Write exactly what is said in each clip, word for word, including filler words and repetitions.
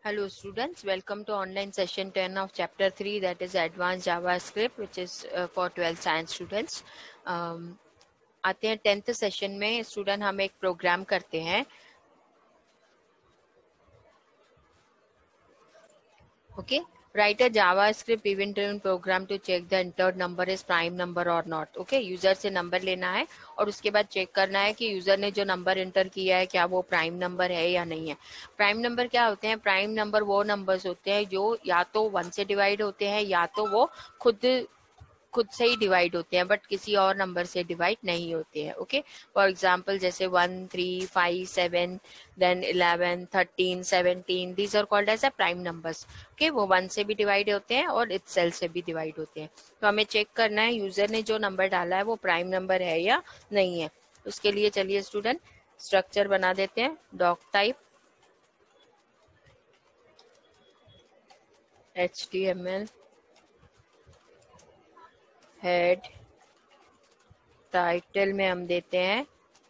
Hello students, welcome to online session ten of chapter three, that is advanced JavaScript, which is uh, for twelfth science students. um, आते हैं tenth session में। Student हम एक program करते हैं। Okay, write a JavaScript event driven program to check the entered number is prime number or not. Okay, user से number लेना है और उसके बाद चेक करना है कि यूजर ने जो नंबर एंटर किया है क्या वो प्राइम नंबर है या नहीं है। प्राइम नंबर क्या होते हैं? प्राइम नंबर वो नंबर्स होते हैं जो या तो वन से डिवाइड होते हैं या तो वो खुद खुद से ही डिवाइड होते हैं, बट किसी और नंबर से डिवाइड नहीं होते हैं। ओके, फॉर एग्जांपल जैसे one, three, five, seven, then eleven, thirteen, seventeen, these are called as a prime numbers. Okay, वो वन से भी डिवाइड होते हैं और इटसेल्फ से भी डिवाइड होते हैं। तो हमें चेक करना है यूजर ने जो नंबर डाला है वो प्राइम नंबर है या नहीं है। उसके लिए चलिए स्टूडेंट स्ट्रक्चर बना देते हैं। Doc type H T M L head, title में हम देते हैं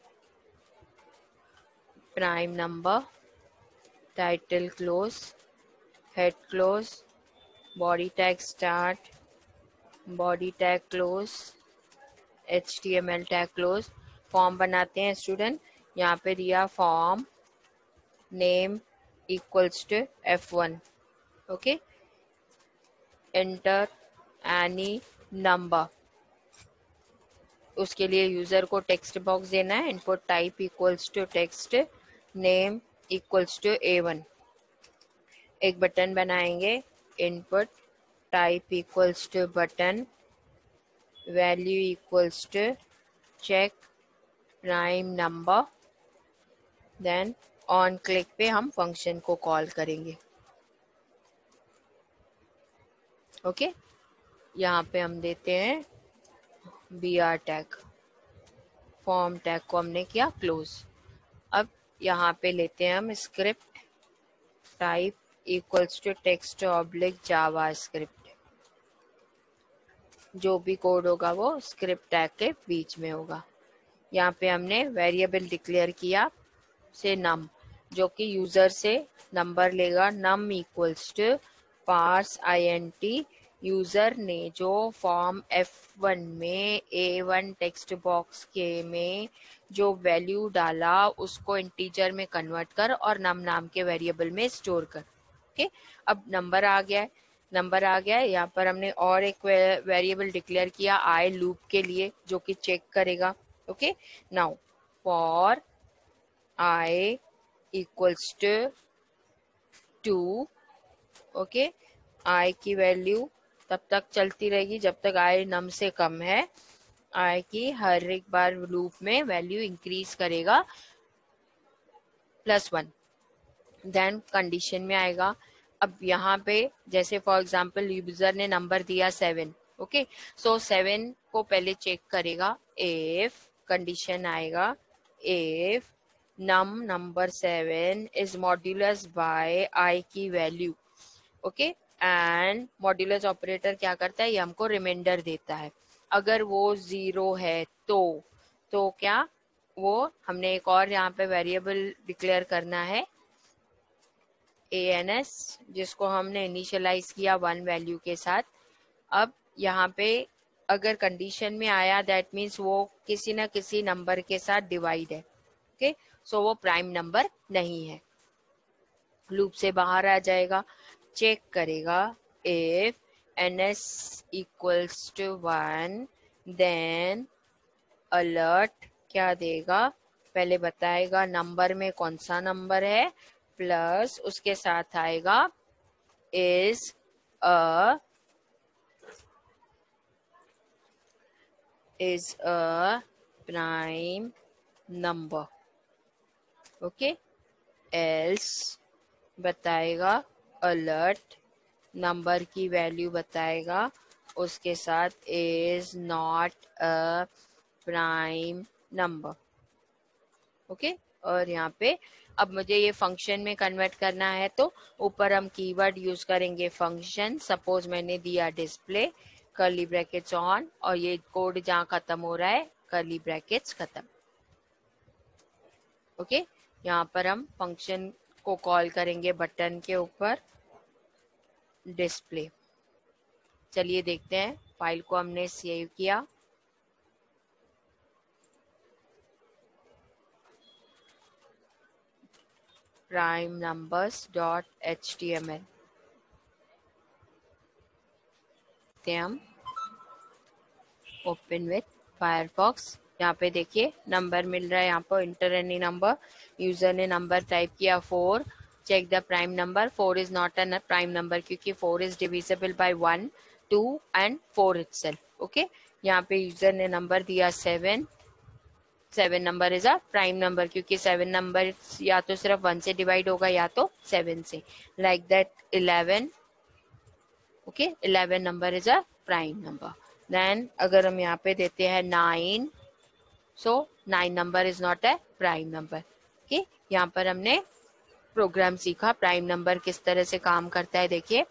prime number, title close, head close, body tag start, body tag close, H T M L tag close. Form बनाते हैं स्टूडेंट। यहाँ पे दिया form name equals to F one. Okay, enter any number. उसके लिए यूजर को text box देना है। Input type equals to text, name equals to A one. एक बटन बनाएंगे, input type equals to button, value equals to check prime number. Then on click पे हम function को कॉल करेंगे। Okay okay? यहाँ पे हम देते हैं B R tag. Form tag को हमने किया क्लोज। अब यहाँ पे लेते हैं हम script type equals to text oblique JavaScript. जो भी कोड होगा वो स्क्रिप्ट टैग के बीच में होगा। यहाँ पे हमने वेरिएबल डिक्लेयर किया से नम, जो कि यूजर से नंबर लेगा। Num equals to parse I N T. User ने जो फॉर्म एफ वन में ए वन टेक्स्ट बॉक्स के में जो वैल्यू डाला उसको इंटीजर में कन्वर्ट कर और नम नाम के वेरिएबल में स्टोर कर। ओके, अब नंबर आ गया है। नंबर आ गया है। यहाँ पर हमने और एक वेरिएबल डिक्लेयर किया आई लूप के लिए, जो कि चेक करेगा। Okay, now for I equals to two. Okay, I की वैल्यू तब तक चलती रहेगी जब तक आई नम से कम है। आई की हर एक बार लूप में वैल्यू इंक्रीज करेगा प्लस वन। देन कंडीशन में आएगा। अब यहाँ पे जैसे फॉर एग्जांपल यूजर ने नंबर दिया सेवन। ओके, सो सेवन को पहले चेक करेगा। इफ कंडीशन आएगा, if num number seven is modulus by I की value. Okay, and modulus operator क्या करता है? ये हमको रिमाइंडर देता है। अगर वो जीरो है तो तो क्या वो हमने एक और यहाँ पे वेरिएबल डिक्लेयर करना है ए एन एस, जिसको हमने इनिशियलाइज किया वन वैल्यू के साथ। अब यहाँ पे अगर कंडीशन में आया दैट मीन्स वो किसी ना किसी नंबर के साथ डिवाइड है। ओके, सो वो प्राइम नंबर नहीं है। लूप से बाहर आ जाएगा, चेक करेगा if N S equals to one, then alert क्या देगा? पहले बताएगा नंबर में कौन सा नंबर है, प्लस उसके साथ आएगा is a is a prime number. Okay, else बताएगा अलर्ट नंबर की वैल्यू बताएगा, उसके साथ is not a prime number. Okay, और यहाँ पे अब मुझे ये फंक्शन में कन्वर्ट करना है तो ऊपर हम कीवर्ड यूज करेंगे फंक्शन। सपोज मैंने दिया डिस्प्ले कर्ली ब्रैकेट्स ऑन, और ये कोड जहाँ खत्म हो रहा है कर्ली ब्रैकेट्स खत्म। ओके, यहाँ पर हम फंक्शन को कॉल करेंगे बटन के ऊपर डिस्प्ले। चलिए देखते हैं, फाइल को हमने सेव किया, prime numbers dot H T M L हम ओपन विथ फायरफॉक्स। यहाँ पे देखिए नंबर मिल रहा है, यहाँ पर इंटर एनी नंबर, यूजर ने नंबर टाइप किया four, check the prime number, four is not a prime number क्योंकि four is divisible by one, two and four itself. Okay, यहाँ पे यूजर ने नंबर दिया seven, seven number is a prime number क्योंकि seven number या तो सिर्फ one से डिवाइड होगा या तो सेवन से, like that eleven. Okay, eleven number is a prime number. Then अगर हम यहाँ पे देते हैं nine, so nine number is not a prime number. Okay, यहाँ पर हमने प्रोग्राम सीखा प्राइम नंबर किस तरह से काम करता है। देखिए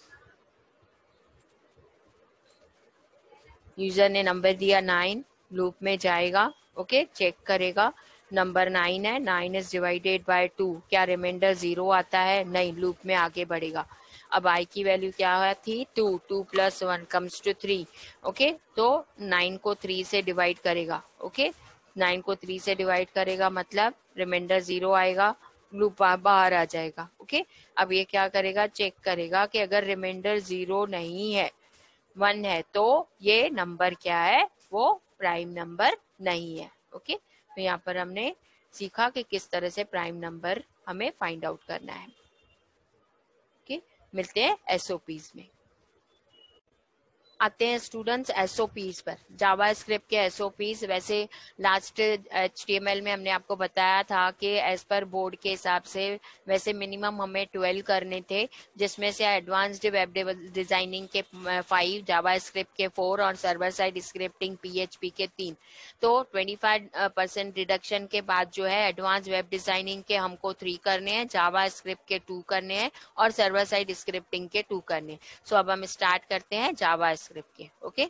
यूजर ने नंबर दिया नाइन, लूप में जाएगा, ओके okay, चेक करेगा नंबर नाइन है, nine is divided by two, क्या रिमाइंडर जीरो आता है? नहीं, लूप में आगे बढ़ेगा। अब आई की वैल्यू क्या थी? Two, two plus one comes to three. Okay, तो नाइन को थ्री से डिवाइड करेगा। Okay okay? नाइन को थ्री से डिवाइड करेगा मतलब रिमाइंडर जीरो आएगा, लूप बाहर आ जाएगा। Okay okay? अब ये क्या करेगा? चेक करेगा कि अगर रिमाइंडर जीरो नहीं है, वन है, तो ये नंबर क्या है? वो प्राइम नंबर नहीं है। ओके, तो यहाँ पर हमने सीखा कि किस तरह से प्राइम नंबर हमें फाइंड आउट करना है। ओके, मिलते हैं एसओपीज में। आते हैं स्टूडेंट्स एसओपीज पर, जावा स्क्रिप्ट के एसओपीज। वैसे लास्ट एचटीएमएल में हमने आपको बताया था कि एज पर बोर्ड के हिसाब से वैसे मिनिमम हमें ट्वेल्व करने थे, जिसमें से एडवांस्ड वेब डिजाइनिंग के फाइव, जावा स्क्रिप्ट के फोर और सर्वर साइड स्क्रिप्टिंग पीएचपी के तीन। तो ट्वेंटी फाइव परसेंट रिडक्शन के बाद जो है एडवांस वेब डिजाइनिंग के हमको थ्री करने हैं, जावा स्क्रिप्ट के टू करने हैं और सर्वर साइड स्क्रिप्टिंग के टू करने हैं। सो अब हम स्टार्ट करते हैं जावा स्क्रिप्ट के। Okay,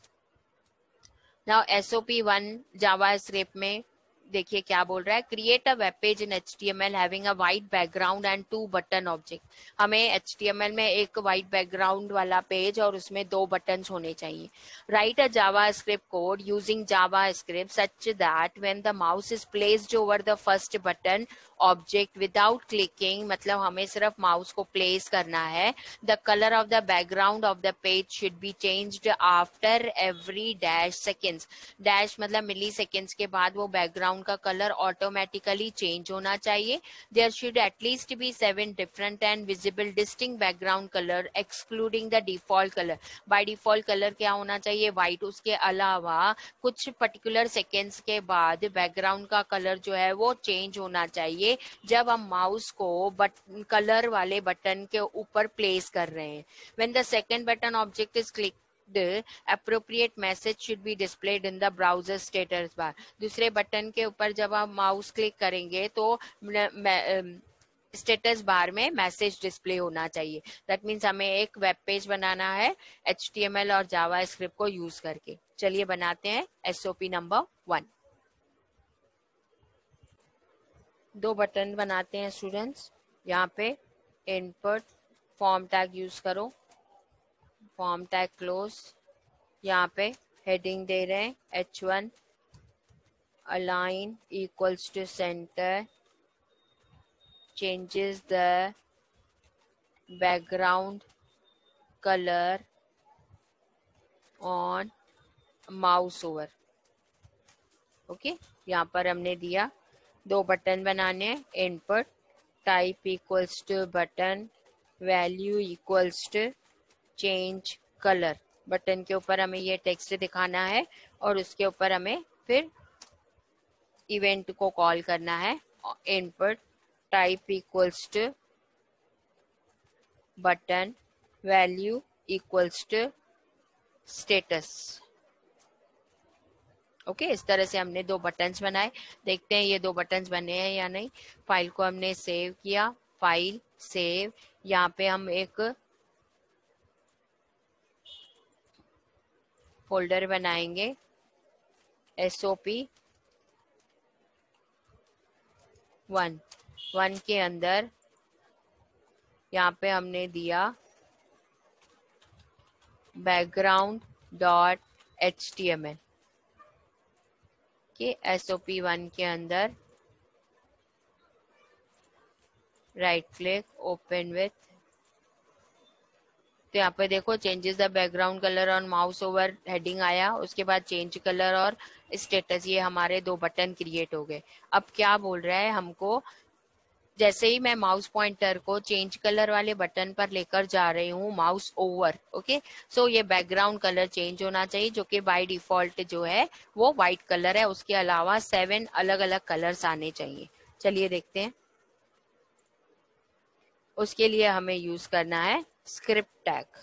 now SOP one JavaScript में देखिए क्या बोल रहा है, create a web page in HTML having a white background and two button object. हमें एचटीएमएल में एक वाइट बैकग्राउंड वाला पेज और उसमें दो बटन्स होने चाहिए। Write a JavaScript code using JavaScript such that when the mouse is placed over the first button object without clicking, मतलब हमें सिर्फ माउस को प्लेस करना है, the colour of the background of the page should be changed after every dash seconds. Dash मतलब milliseconds के बाद वो बैकग्राउंड का कलर ऑटोमेटिकली चेंज होना चाहिए। There should at least be seven different and visible distinct background colour excluding the default colour. By default colour क्या होना चाहिए? व्हाइट। उसके अलावा कुछ पर्टिकुलर सेकेंड्स के बाद बैकग्राउंड का कलर जो है वो चेंज होना चाहिए जब हम माउस को बट कलर वाले बटन के ऊपर प्लेस कर रहे हैं। When the second button object is click, the appropriate message should be displayed in the browser status bar। दूसरे बटन के ऊपर जब आप माउस क्लिक करेंगे तो स्टेटस बार में मैसेज डिस्प्ले होना चाहिए। दैट मीन्स हमें एक वेब पेज बनाना है एचटीएमएल और जावा स्क्रिप्ट को यूज करके। चलिए बनाते हैं एसओपी नंबर वन। दो बटन बनाते हैं स्टूडेंट्स। यहाँ पे इनपुट फॉर्म टैग यूज करो, फॉर्म टैग क्लोज। यहाँ पे हेडिंग दे रहे हैं H one align equals to centre, changes the background colour on mouse over. Okay, यहाँ पर हमने दिया दो बटन बनाने हैं, input type equals to button, value equals to change colour. Button के ऊपर हमें ये टेक्स्ट दिखाना है और उसके ऊपर हमें फिर इवेंट को कॉल करना है। Input type equals to button, value equals to status. Okay, इस तरह से हमने दो बटन्स बनाए। देखते हैं ये दो बटन्स बने हैं या नहीं। फाइल को हमने सेव किया, फाइल सेव। यहाँ पे हम एक फोल्डर बनाएंगे एसओपी वन। वन के अंदर यहाँ पे हमने दिया background dot H T M L के एस ओ पी वन के अंदर राइट क्लिक ओपन विथ, तो यहाँ पे देखो changes the background colour on mouse over heading आया, उसके बाद चेंज कलर और स्टेटस, ये हमारे दो बटन क्रिएट हो गए। अब क्या बोल रहा है हमको, जैसे ही मैं माउस पॉइंटर को चेंज कलर वाले बटन पर लेकर जा रही हूँ माउस ओवर, ओके, सो ये बैकग्राउंड कलर चेंज होना चाहिए, जो कि बाय डिफॉल्ट जो है वो व्हाइट कलर है, उसके अलावा सेवन अलग अलग कलर्स आने चाहिए। चलिए देखते हैं। उसके लिए हमें यूज करना है script tag.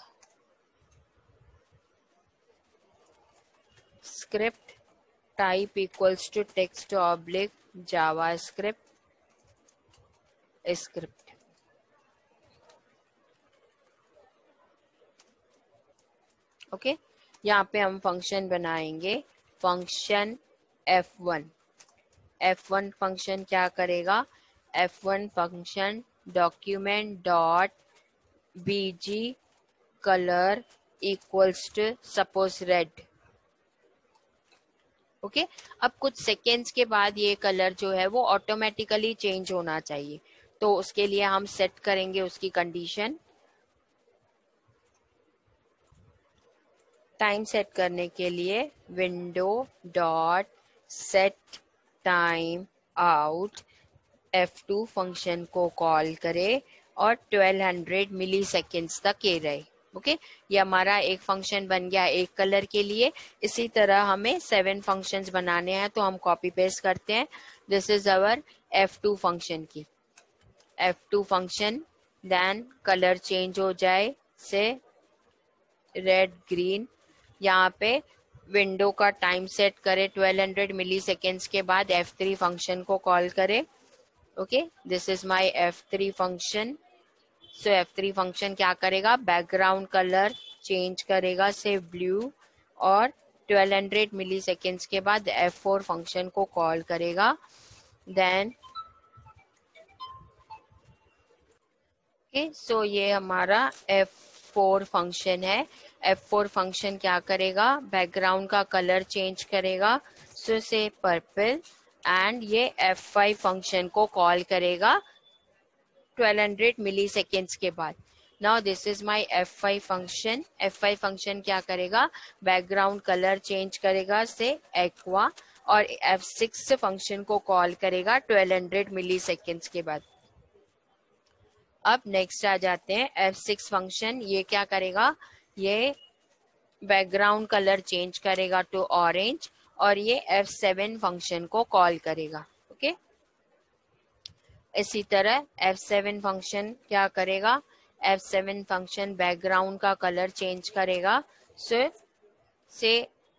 Script type equals to text oblique JavaScript script. Okay, यहाँ पे हम फंक्शन बनाएंगे, function F one. F one function क्या करेगा, F one function document dot BG colour equals to suppose red. Okay, अब कुछ सेकेंड्स के बाद ये कलर जो है वो ऑटोमेटिकली चेंज होना चाहिए, तो उसके लिए हम सेट करेंगे उसकी कंडीशन। टाइम सेट करने के लिए window dot set time out F two function को कॉल करे और ट्वेल्व हंड्रेड मिली सेकेंड्स तक ये रहे। Okay okay? ये हमारा एक फंक्शन बन गया एक कलर के लिए। इसी तरह हमें सेवन फंक्शंस बनाने हैं, तो हम कॉपी पेस्ट करते हैं। This is our F two function की F two function, then colour change हो जाए से रेड ग्रीन। यहाँ पे विंडो का टाइम सेट करे ट्वेल्व हंड्रेड मिली सेकेंड्स के बाद एफ थ्री फंक्शन को कॉल करे। Okay, this is my F three function. So F three function क्या करेगा, बैकग्राउंड कलर चेंज करेगा से ब्लू और ट्वेल्व हंड्रेड मिली सेकेंड्स के बाद एफ फोर फंक्शन को कॉल करेगा। देन ओके, सो ये हमारा एफ फोर फंक्शन है। एफ फोर फंक्शन क्या करेगा, बैकग्राउंड का कलर चेंज करेगा सो से पर्पल, एंड ये एफ फाइव फंक्शन को कॉल करेगा ट्वेल्व हंड्रेड मिली सेकेंड्स के बाद। Now this is my F five function. F five function क्या करेगा, बैकग्राउंड कलर चेंज करेगा से एक्वा और एफ सिक्स फंक्शन को कॉल करेगा ट्वेल्व हंड्रेड मिली सेकेंड्स के बाद। अब नेक्स्ट आ जाते हैं एफ सिक्स फंक्शन। ये क्या करेगा, ये बैकग्राउंड कलर चेंज करेगा टू ऑरेंज और ये एफ सेवन फंक्शन को कॉल करेगा। ओके, इसी तरह एफ सेवन फंक्शन क्या करेगा, एफ सेवन फंक्शन बैकग्राउंड का कलर चेंज करेगा सो से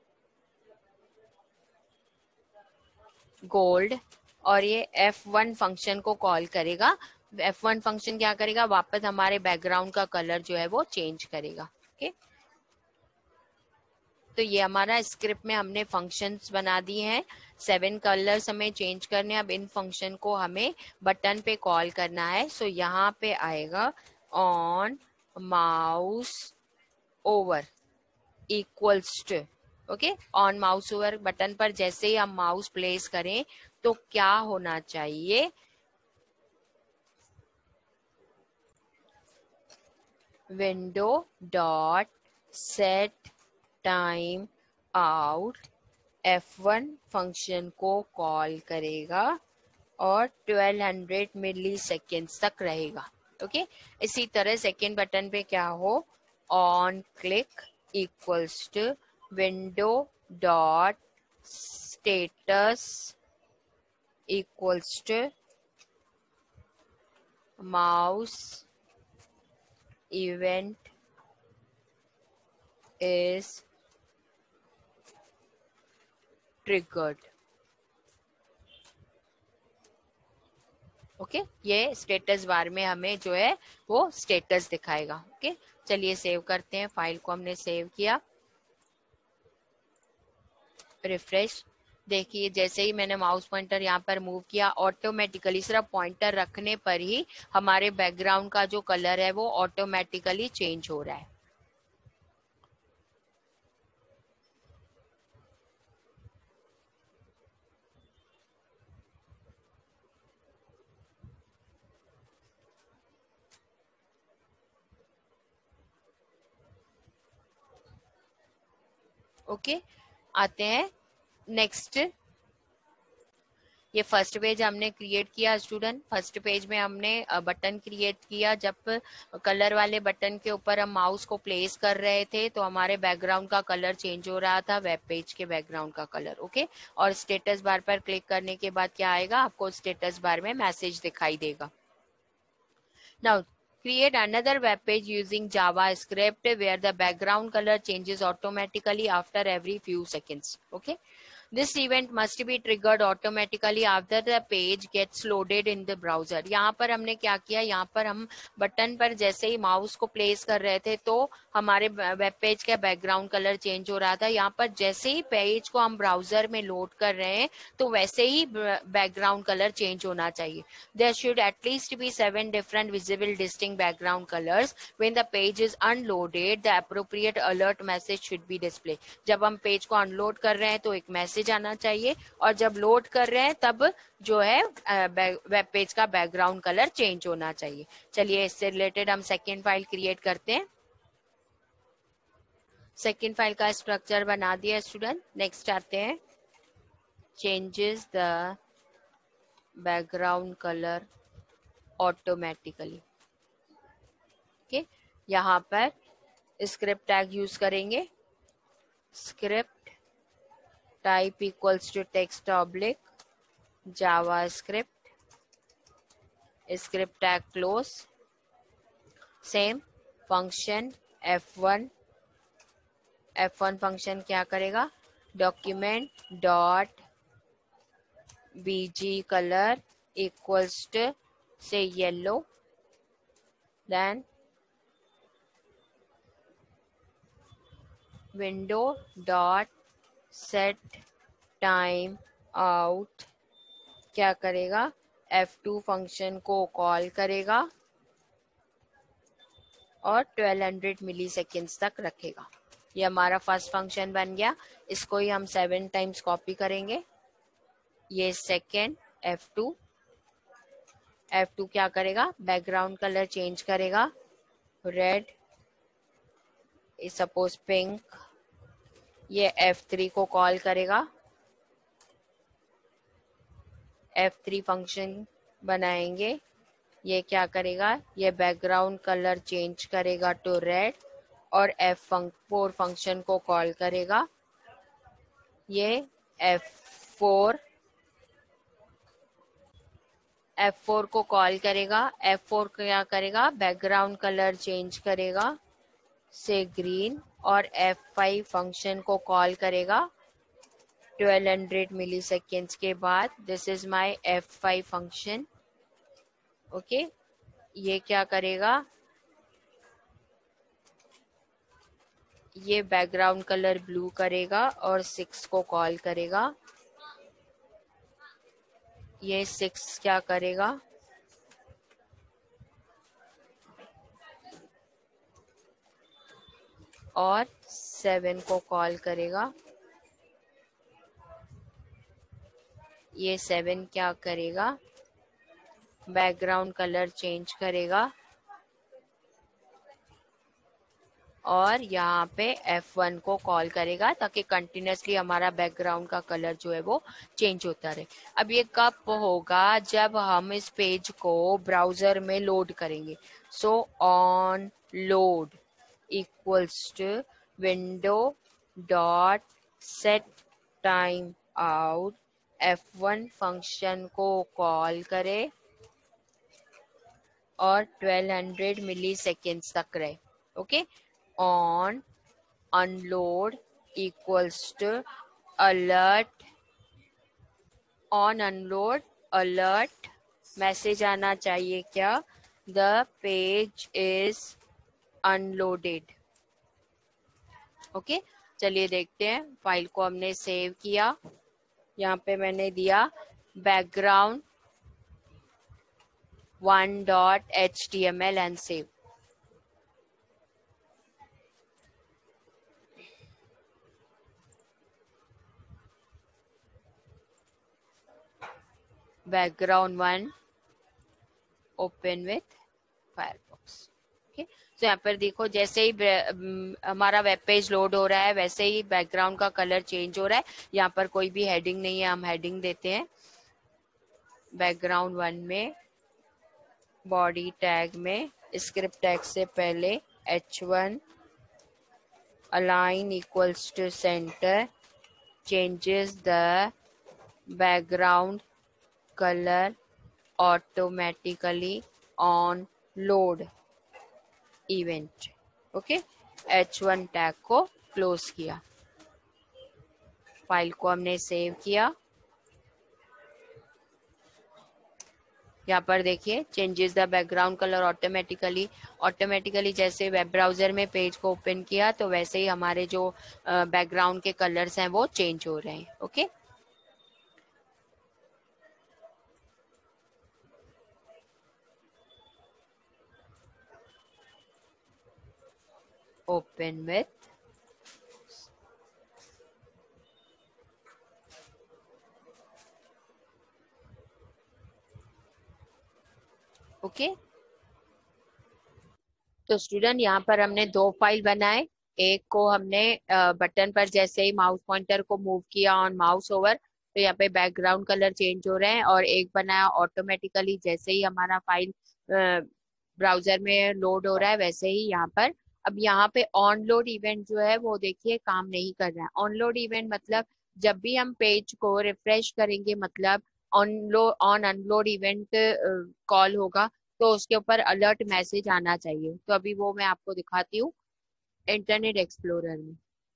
गोल्ड और ये एफ वन फंक्शन को कॉल करेगा। एफ वन फंक्शन क्या करेगा, वापस हमारे बैकग्राउंड का कलर जो है वो चेंज करेगा। ओके, तो ये हमारा स्क्रिप्ट में हमने फंक्शंस बना दिए हैं। सेवन कलर्स हमें चेंज करने, अब इन फंक्शन को हमें बटन पे कॉल करना है। सो so, यहाँ पे आएगा on mouse over equals to, okay, on mouse over button पर जैसे ही हम माउस प्लेस करें तो क्या होना चाहिए, window dot set time out F one function को कॉल करेगा और ट्वेल्व हंड्रेड मिली सेकेंड्स तक रहेगा। ओके, इसी तरह सेकेंड बटन पे क्या हो, on click equals to window dot status equals to mouse event is triggered। Okay, ये स्टेटस बार में हमें जो है वो स्टेटस दिखाएगा। ओके, चलिए सेव करते हैं। फाइल को हमने सेव किया, रिफ्रेश। देखिए जैसे ही मैंने माउस पॉइंटर यहाँ पर मूव किया, ऑटोमेटिकली सिर्फ पॉइंटर रखने पर ही हमारे बैकग्राउंड का जो कलर है वो ऑटोमेटिकली चेंज हो रहा है। Okay okay? आते हैं नेक्स्ट। ये फर्स्ट पेज हमने क्रिएट किया स्टूडेंट। फर्स्ट पेज में हमने बटन क्रिएट किया। जब कलर वाले बटन के ऊपर हम माउस को प्लेस कर रहे थे तो हमारे बैकग्राउंड का कलर चेंज हो रहा था, वेब पेज के बैकग्राउंड का कलर। ओके, और स्टेटस बार पर क्लिक करने के बाद क्या आएगा, आपको स्टेटस बार में मैसेज दिखाई देगा। Now create another web page using JavaScript where the background color changes automatically after every few seconds. Okay, this event must be triggered automatically after the page gets loaded in the browser. यहाँ पर हमने क्या किया, यहाँ पर हम button पर जैसे ही माउस को प्लेस कर रहे थे तो हमारे वेब पेज का बैकग्राउंड कलर चेंज हो रहा था। यहाँ पर जैसे ही पेज को हम ब्राउजर में लोड कर रहे हैं तो वैसे ही बैकग्राउंड कलर चेंज होना चाहिए। There should at least be seven different visible distinct background colors. When the page is unloaded, the appropriate alert message should be displayed. जब हम पेज को अनलोड कर रहे हैं तो एक मैसेज आना चाहिए, और जब लोड कर रहे हैं तब जो है वेब पेज का बैकग्राउंड कलर चेंज होना चाहिए। चलिए इससे रिलेटेड हम सेकेंड फाइल क्रिएट करते हैं। सेकेंड फाइल का स्ट्रक्चर बना दिया स्टूडेंट। नेक्स्ट आते हैं, changes the background colour automatically. Okay, यहाँ पर स्क्रिप्ट टैग यूज करेंगे। Script type equals to text oblique JavaScript, script tag close. Same function F one, F one function क्या करेगा, document dot BG colour equals to say yellow, then window dot set time out क्या करेगा, F two function को call करेगा और twelve hundred milliseconds तक रखेगा। ये हमारा फर्स्ट फंक्शन बन गया। इसको ही हम सेवन टाइम्स कॉपी करेंगे। ये second F two, F two क्या करेगा, बैकग्राउंड कलर चेंज करेगा, रेड सपोज पिंक। ये एफ थ्री को कॉल करेगा, एफ थ्री फंक्शन बनाएंगे। ये क्या करेगा, ये बैकग्राउंड कलर चेंज करेगा टू रेड, और एफ फोर फंक्शन को कॉल करेगा। ये एफ फोर एफ फोर को कॉल करेगा। एफ फोर क्या करेगा, बैकग्राउंड कलर चेंज करेगा से ग्रीन, और एफ फाइव फंक्शन को कॉल करेगा ट्वेल्व हंड्रेड मिली सेकेंड्स के बाद। This is my F five function. Okay, ये क्या करेगा, ये बैकग्राउंड कलर ब्लू करेगा और सिक्स को कॉल करेगा। ये सिक्स क्या करेगा, और सेवन को कॉल करेगा। ये सेवन क्या करेगा, बैकग्राउंड कलर चेंज करेगा, और यहाँ पे एफ वन को कॉल करेगा ताकि कंटिन्यूसली हमारा बैकग्राउंड का कलर जो है वो चेंज होता रहे। अब ये कब होगा, जब हम इस पेज को ब्राउजर में लोड करेंगे। So on load equals to window dot set time out, F one function को कॉल करे और ट्वेल्व हंड्रेड मिली सेकेंड्स तक रहे। Okay, on unload equals to alert, on unload alert message आना चाहिए क्या, the page is unloaded. Okay, चलिए देखते हैं। फाइल को हमने सेव किया। यहाँ पे मैंने दिया background one dot H T M L and save. Background one open with Firefox. Okay, तो यहाँ पर देखो जैसे ही हमारा वेब पेज लोड हो रहा है वैसे ही बैकग्राउंड का कलर चेंज हो रहा है। यहाँ पर कोई भी हेडिंग नहीं है, हम हेडिंग देते हैं बैकग्राउंड वन में, बॉडी टैग में स्क्रिप्ट टैग से पहले H one align equals to centre changes the background color automatically on load event। Okay, H one tag को क्लोज किया, फाइल को हमने सेव किया। यहाँ पर देखिए changes the background colour automatically, automatically जैसे वेब ब्राउजर में पेज को ओपन किया तो वैसे ही हमारे जो बैकग्राउंड के कलर्स हैं वो चेंज हो रहे हैं। Okay, open with okay okay. तो स्टूडेंट यहाँ पर हमने दो फाइल बनाए, एक को हमने बटन पर जैसे ही माउस पॉइंटर को मूव किया ऑन माउस ओवर तो यहाँ पे बैकग्राउंड कलर चेंज हो रहे हैं, और एक बनाया ऑटोमेटिकली जैसे ही हमारा फाइल ब्राउजर में लोड हो रहा है वैसे ही यहाँ पर। अब यहाँ पे ऑन लोड इवेंट जो है वो देखिए काम नहीं कर रहा है। ऑन लोड इवेंट मतलब जब भी हम पेज को रिफ्रेश करेंगे मतलब on load on unload event call होगा तो उसके ऊपर अलर्ट मैसेज आना चाहिए। तो अभी वो मैं आपको दिखाती हूँ इंटरनेट एक्सप्लोरर में।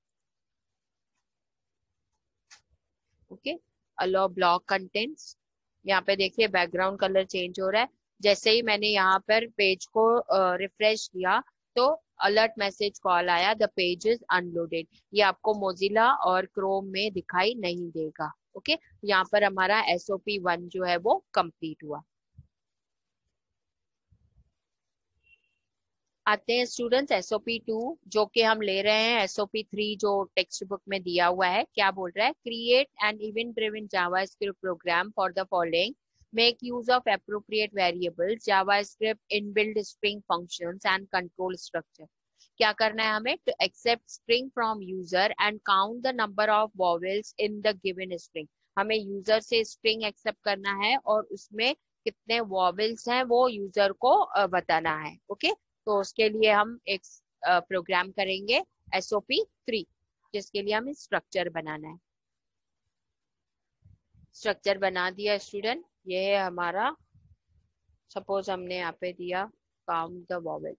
ओके, अलो ब्लॉक कंटेंट्स, यहाँ पे देखिए बैकग्राउंड कलर चेंज हो रहा है। जैसे ही मैंने यहाँ पर पेज को रिफ्रेश किया तो अलर्ट मैसेज कॉल आया, द पेज इज अनलोडेड। ये आपको मोजिला और क्रोम में दिखाई नहीं देगा। Okay okay? यहाँ पर हमारा एस ओ पी वन जो है वो कंप्लीट हुआ। आते हैं students S O P two जो कि हम ले रहे हैं एस ओ पी थ्री जो टेक्स्ट बुक में दिया हुआ है। क्या बोल रहा है, create an event driven JavaScript program for the following, make use of appropriate variables, javascript inbuilt string functions and control structure। क्या करना है हमें, to accept string from user and count the number of vowels in the given string। हमें user से string accept करना है और उसमें कितने वॉवेल्स हैं वो यूजर को बताना है। Okay okay? तो उसके लिए हम एक प्रोग्राम करेंगे एस ओ पी थ्री जिसके लिए हमें स्ट्रक्चर बनाना है। स्ट्रक्चर बना दिया स्टूडेंट, ये है हमारा, सपोज हमने यहाँ पे दिया count the vowel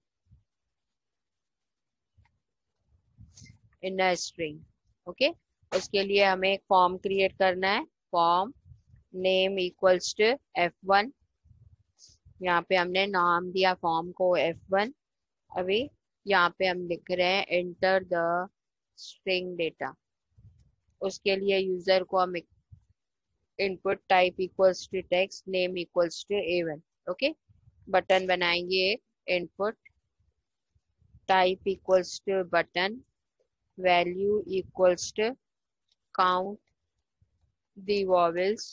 in a string. Okay, उसके लिए हमें एक फॉर्म क्रिएट करना है, form name equals to F one. यहाँ पे हमने नाम दिया फॉर्म को एफ वन। अभी यहाँ पे हम लिख रहे हैं एंटर द स्ट्रिंग डेटा। उसके लिए यूजर को हम input type equals to text name equals to A one. Okay, button बनाएंगे, input type equals to button, value equals to count the vowels.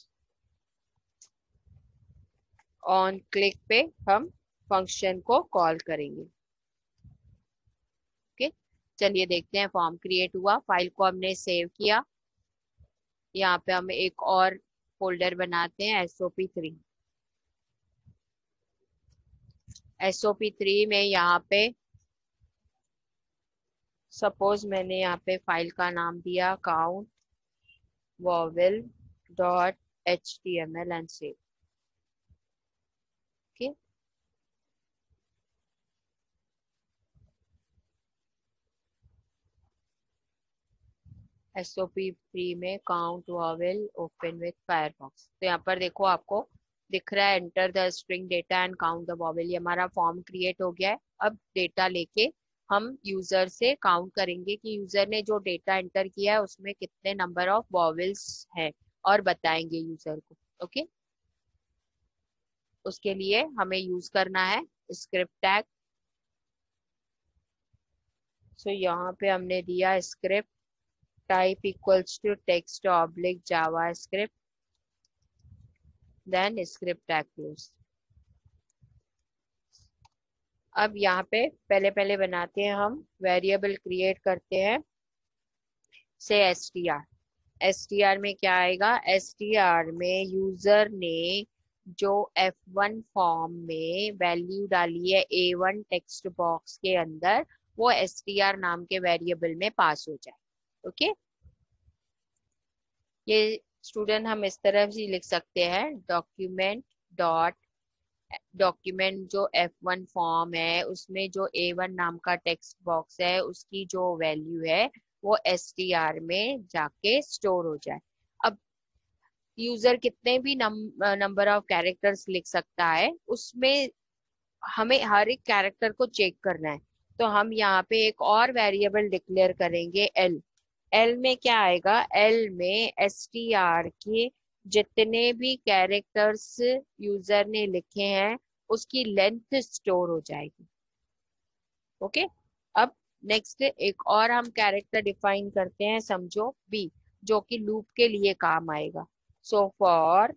On click पे हम फंक्शन को call करेंगे। Okay, चलिए देखते हैं फॉर्म क्रिएट हुआ, फाइल को हमने सेव किया। यहाँ पे हम एक और फोल्डर बनाते हैं S O P three. S O P three में यहाँ पे सपोज मैंने यहाँ पे फाइल का नाम दिया count vowel dot H T M L and save. Okay, S O P three में count vowel open with Firefox. तो यहाँ पर देखो आपको दिख रहा है enter the string data and count the vowel. ये हमारा फॉर्म क्रिएट हो गया है। अब डेटा लेके हम यूजर से काउंट करेंगे कि यूजर ने जो डेटा एंटर किया है उसमें कितने नंबर ऑफ वॉवेल्स है। और बताएंगे यूजर को। ओके, उसके लिए हमें यूज करना है स्क्रिप्ट टैग। सो यहाँ पे हमने दिया script type equals to text oblique JavaScript, then script tag close. अब यहाँ पे पहले पहले बनाते हैं, हम वेरिएबल क्रिएट करते हैं से S T R. S T R में क्या आएगा, एस टी आर में यूजर ने जो एफ वन फॉर्म में वैल्यू डाली है ए वन टेक्स्ट बॉक्स के अंदर, वो एस टी आर नाम के वेरिएबल में पास हो जाए। Okay okay? ये स्टूडेंट हम इस तरह से लिख सकते हैं, डॉक्यूमेंट डॉट डॉक्यूमेंट जो एफ वन फॉर्म है उसमें जो ए वन नाम का टेक्स्ट बॉक्स है उसकी जो वैल्यू है वो एस टी आर में जाके स्टोर हो जाए। अब यूजर कितने भी नंबर ऑफ कैरेक्टर्स लिख सकता है, उसमें हमें हर एक कैरेक्टर को चेक करना है। तो हम यहाँ पे एक और वेरिएबल डिक्लेयर करेंगे एल। एल में क्या आएगा, एल में एस टी आर के जितने भी कैरेक्टर्स यूजर ने लिखे हैं उसकी लेंथ स्टोर हो जाएगी। ओके, अब नेक्स्ट एक और हम कैरेक्टर डिफाइन करते हैं, समझो बी, जो कि लूप के लिए काम आएगा। सो फॉर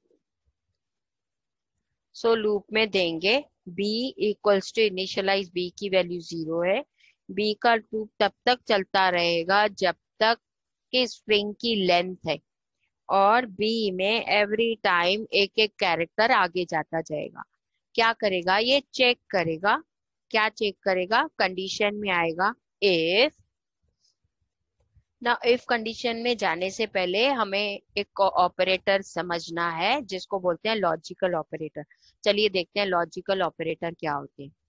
सो लूप में देंगे b equals to initialize b की वैल्यू जीरो है। b का लूप तब तक चलता रहेगा जब तक कि स्ट्रिंग की लेंथ है, और b में एवरी टाइम एक एक कैरेक्टर आगे जाता जाएगा। क्या करेगा, ये चेक करेगा। क्या चेक करेगा, कंडीशन में आएगा इफ। ना इफ कंडीशन में जाने से पहले हमें एक ऑपरेटर समझना है जिसको बोलते हैं लॉजिकल ऑपरेटर। चलिए देखते हैं लॉजिकल ऑपरेटर क्या होते हैं।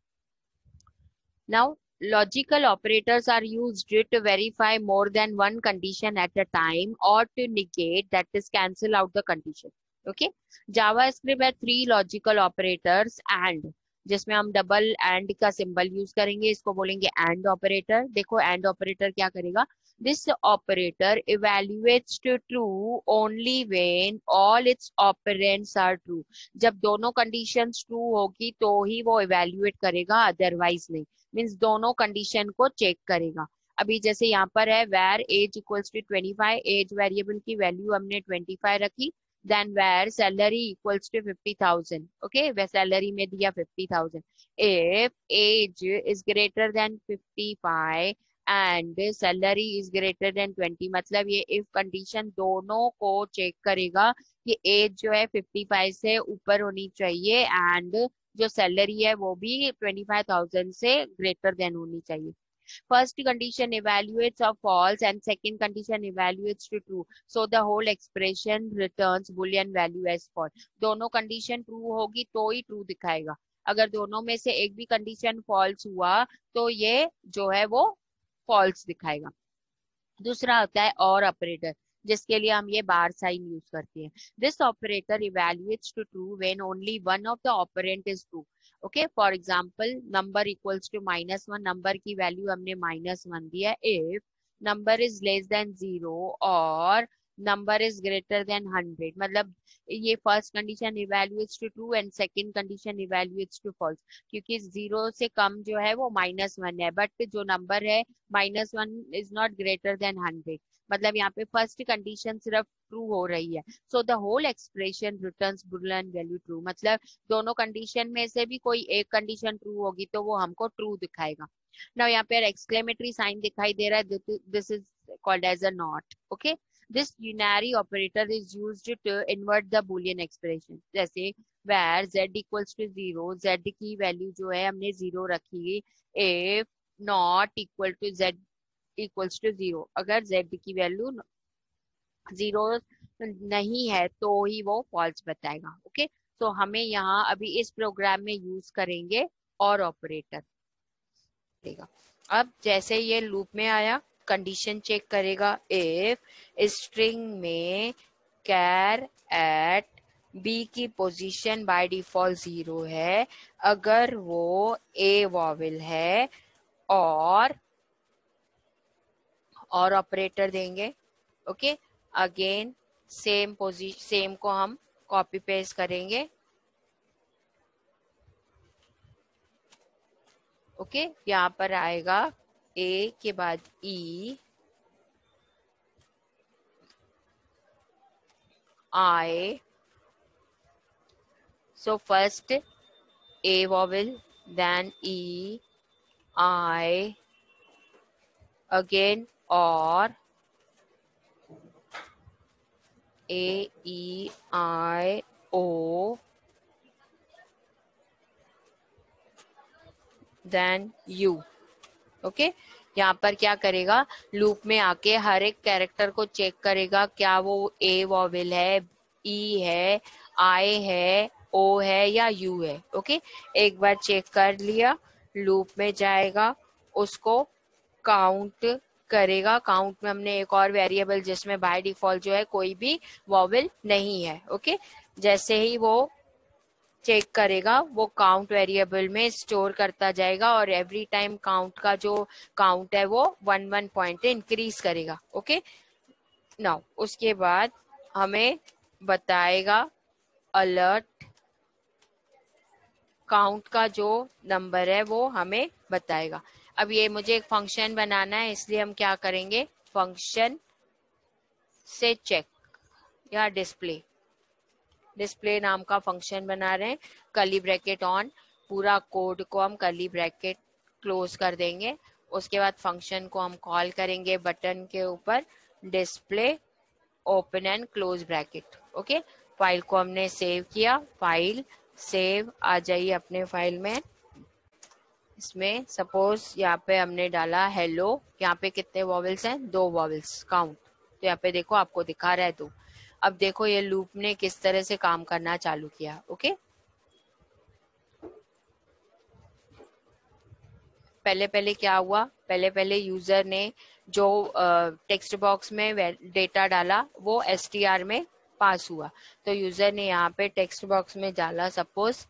Now logical operators are used to verify more than one condition at a time or to negate, that is cancel out the condition. Okay, JavaScript है three logical operators and, जिसमें हम double and का symbol use करेंगे, इसको बोलेंगे and operator. देखो and operator क्या करेगा, this operator evaluates to true only when all its operands are true. जब दोनों कंडीशंस ट्रू होगी तो ही वो इवेल्युएट करेगा, अदरवाइज नहीं। मीन्स दोनों कंडीशन को चेक करेगा। अभी जैसे यहाँ पर है where age equals to twenty five, age variable की वैल्यू हमने ट्वेंटी फाइव रखी। Then where salary equals to fifty thousand, okay, वे सैलरी में दिया फिफ्टी थाउजेंड। If age is greater than fifty five and salary is greater than twenty, मतलब ये इफ कंडीशन दोनों को चेक करेगा कि एज जो है फिफ्टी फाइव से ऊपर होनी चाहिए एंड जो सैलरी है वो भी ट्वेंटी फाइव थाउजेंड से ग्रेटर देन होनी चाहिए। First condition evaluates of false and second condition evaluates to true, so the whole expression returns boolean value as false. दोनों कंडीशन ट्रू होगी तो ही ट्रू दिखाएगा, अगर दोनों में से एक भी कंडीशन फॉल्स हुआ तो ये जो है वो फॉल्स दिखाएगा। दूसरा होता है और ऑपरेटर, जिसके लिए हम ये बार साइन यूज करते हैं। This operator evaluates to true when only one of the operand is true. Okay, for example number equals to minus one, number की वैल्यू हमने माइनस वन दिया। If number is less than zero और number is greater than hundred, मतलब ये first condition evaluates to true and second condition evaluates to false, क्योंकि zero से कम जो है वो माइनस वन है, बट जो नंबर है minus one is not greater than hundred, मतलब यहाँ पे फर्स्ट कंडीशन सिर्फ ट्रू हो रही है। So the whole expression returns boolean value true, मतलब दोनों कंडीशन में से भी कोई एक कंडीशन ट्रू होगी तो वो हमको ट्रू दिखाएगा। नाउ यहाँ पे एक्सक्लेमेटरी साइन दिखाई दे रहा है, this is called as a not. Okay, this unary operator is used to invert the boolean expression, जैसे where z equals to zero, z की वैल्यू जो है हमने जीरो रखी। If not equal to z equals to zero, अगर z की value zero नहीं है तो ही वो फॉल्स बताएगा। ओके, तो हमें यहाँ अभी इस प्रोग्राम में यूज करेंगे और ऑपरेटर। अब जैसे ये लूप में आया, कंडीशन चेक करेगा। इफ स्ट्रिंग में कैर एट बी की पोजीशन बाय डिफॉल्ट जीरो है, अगर वो ए वॉवेल है, और और ऑपरेटर देंगे। Okay, again same position same को हम कॉपी पेस्ट करेंगे। Okay okay? यहाँ पर आएगा ए के बाद E, I, so first A vowel, then E, I, again or, A, E, I, O, then U. Okay okay? यहाँ पर क्या करेगा, लूप में आके हर एक कैरेक्टर को चेक करेगा, क्या वो ए वॉवेल है, ई है, आई है, ओ है या यू है। Okay okay? एक बार चेक कर लिया, लूप में जाएगा, उसको काउंट करेगा। काउंट में हमने एक और वेरिएबल जिसमें बाय डिफॉल्ट जो है कोई भी वॉवेल नहीं है। Okay okay? जैसे ही वो चेक करेगा वो काउंट वेरिएबल में स्टोर करता जाएगा और एवरी टाइम काउंट का जो काउंट है वो वन वन पॉइंट इंक्रीज करेगा। ओके नाउ उसके बाद हमें बताएगा अलर्ट, काउंट का जो नंबर है वो हमें बताएगा। अब ये मुझे एक फंक्शन बनाना है, इसलिए हम क्या करेंगे, फंक्शन से चेक या डिस्प्ले डिस्प्ले नाम का फंक्शन बना रहे हैं, कर्ली ब्रैकेट ऑन, पूरा कोड को हम कर्ली ब्रैकेट क्लोज कर देंगे। उसके बाद फंक्शन को हम कॉल करेंगे बटन के ऊपर, display open and close bracket. Okay file को हमने सेव किया, फाइल सेव, आ जाइए अपने फाइल में। इसमें सपोज यहाँ पे हमने डाला हेलो, यहाँ पे कितने वॉवेल्स हैं, दो वॉवेल्स काउंट, तो यहाँ पे देखो आपको दिखा रहा है दो। अब देखो ये लूप ने किस तरह से काम करना चालू किया। ओके पहले पहले क्या हुआ, पहले पहले यूजर ने जो टेक्स्ट बॉक्स में डेटा डाला वो एसटीआर में पास हुआ। तो यूजर ने यहाँ पे टेक्स्ट बॉक्स में डाला, सपोज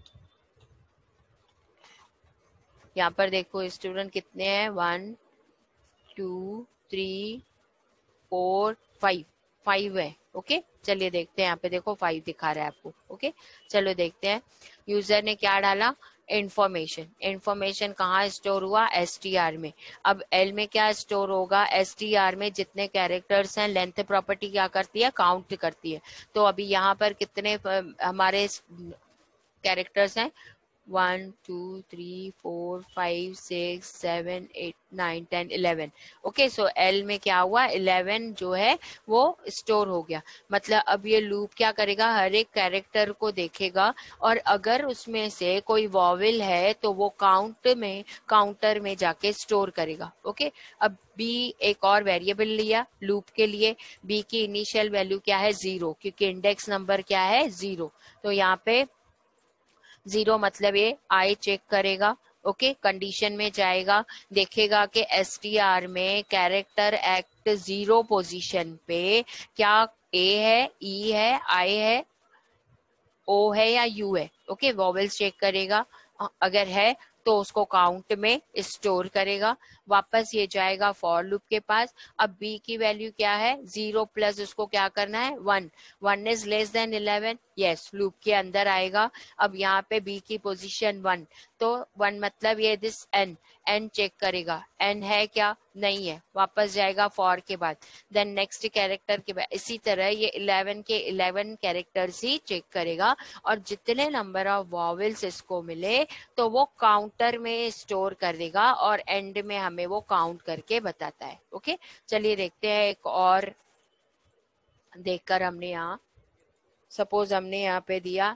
यहाँ पर देखो स्टूडेंट कितने हैं, one two three four five, five है। ओके चलिए देखते हैं, यहाँ पे देखो फाइव दिखा रहा है आपको। ओके चलो देखते हैं, यूजर ने क्या डाला, इंफॉर्मेशन। इंफॉर्मेशन कहाँ स्टोर हुआ, एसटीआर में। अब एल में क्या स्टोर होगा, एसटीआर में जितने कैरेक्टर्स हैं, लेंथ प्रॉपर्टी क्या करती है, काउंट करती है। तो अभी यहाँ पर कितने हमारे कैरेक्टर्स हैं, one two three four five six seven eight nine ten eleven. Okay so L में क्या हुआ, इलेवन जो है वो स्टोर हो गया। मतलब अब ये लूप क्या करेगा, हर एक कैरेक्टर को देखेगा और अगर उसमें से कोई वॉवेल है तो वो काउंट में काउंटर में जाके स्टोर करेगा। ओके अब बी एक और वेरिएबल लिया लूप के लिए, बी की इनिशियल वैल्यू क्या है, जीरो, क्योंकि इंडेक्स नंबर क्या है, जीरो। तो यहाँ पे जीरो मतलब ये आई चेक करेगा। ओके okay, कंडीशन में जाएगा, देखेगा कि एसटीआर में कैरेक्टर एक्ट जीरो पोजीशन पे क्या ए है, ई है, आई है, ओ है या यू है। ओके वॉवेल्स चेक करेगा, अगर है तो उसको काउंट में स्टोर करेगा। वापस ये जाएगा फॉर लूप के पास। अब बी की वैल्यू क्या है, जीरो प्लस उसको क्या करना है, one, one is less than eleven, yes loop के अंदर आएगा। अब यहाँ पे बी की पोजीशन वन, तो वन मतलब ये दिस एन, एन चेक करेगा, एन है क्या, नहीं है, वापस जाएगा फॉर के बाद, देन नेक्स्ट कैरेक्टर के बाद। इसी तरह ये इलेवन के इलेवन कैरेक्टर्स ही चेक करेगा और जितने नंबर ऑफ वॉवेल्स इसको मिले तो वो काउंटर में स्टोर कर देगा और एंड में हमें वो काउंट करके बताता है। ओके चलिए देखते हैं एक और देखकर। हमने यहाँ सपोज हमने यहाँ पे दिया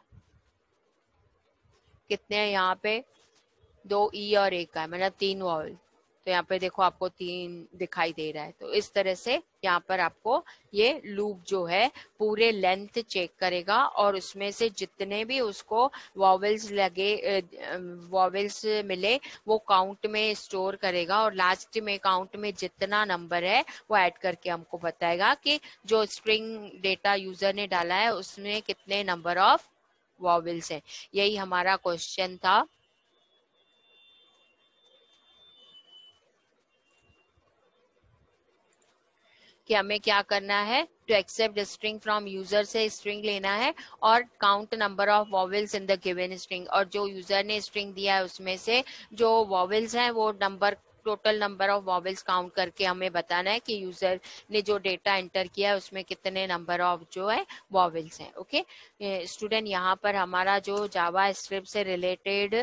कितने हैं, यहाँ पे दो ई और एक का है, मतलब तीन वॉवेल। तो यहाँ पे देखो आपको तीन दिखाई दे रहा है। तो इस तरह से यहाँ पर आपको ये लूप जो है पूरे लेंथ चेक करेगा और उसमें से जितने भी उसको वॉवेल्स लगे वॉवेल्स मिले वो काउंट में स्टोर करेगा और लास्ट में काउंट में जितना नंबर है वो ऐड करके हमको बताएगा कि जो स्ट्रिंग डेटा यूजर ने डाला है उसमें कितने नंबर ऑफ वॉवेल्स है। यही हमारा क्वेश्चन था। कि हमें क्या करना है, to accept string from user से स्ट्रिंग लेना है और count number of vowels in the given string, और जो यूजर ने स्ट्रिंग दिया है उसमें से जो वॉवेल्स हैं वो number total number of vowels count करके हमें बताना है कि यूजर ने जो डेटा एंटर किया है उसमें कितने नंबर ऑफ जो है वॉवेल्स हैं। ओके स्टूडेंट, यहाँ पर हमारा जो जावा स्क्रिप्ट से रिलेटेड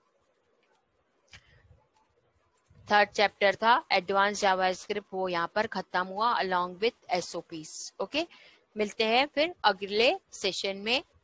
थर्ड चैप्टर था एडवांस जावा स्क्रिप्ट वो यहाँ पर खत्म हुआ अलोंग विथ एसओपीस। ओके मिलते हैं फिर अगले सेशन में।